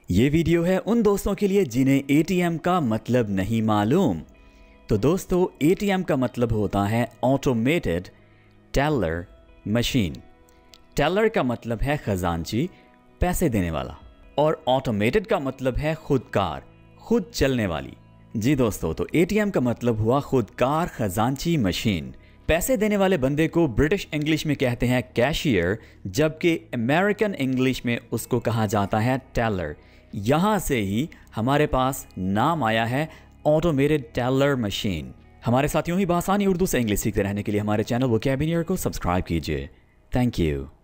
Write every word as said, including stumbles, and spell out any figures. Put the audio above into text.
ये वीडियो है उन दोस्तों के लिए जिन्हें एटीएम का मतलब नहीं मालूम। तो दोस्तों, एटीएम का मतलब होता है ऑटोमेटेड टेलर मशीन। टेलर का मतलब है खजांची, पैसे देने वाला, और ऑटोमेटेड का मतलब है खुदकार, खुद चलने वाली। जी दोस्तों, तो एटीएम का मतलब हुआ खुदकार खजांची मशीन। पैसे देने वाले बंदे को ब्रिटिश इंग्लिश में कहते हैं कैशियर, जबकि अमेरिकन इंग्लिश में उसको कहा जाता है टेलर। यहाँ से ही हमारे पास नाम आया है ऑटोमेटेड टेलर मशीन। हमारे साथियों ही बासानी उर्दू से इंग्लिश सीखते रहने के लिए हमारे चैनल वोकैबुलरी को सब्सक्राइब कीजिए। Thank you.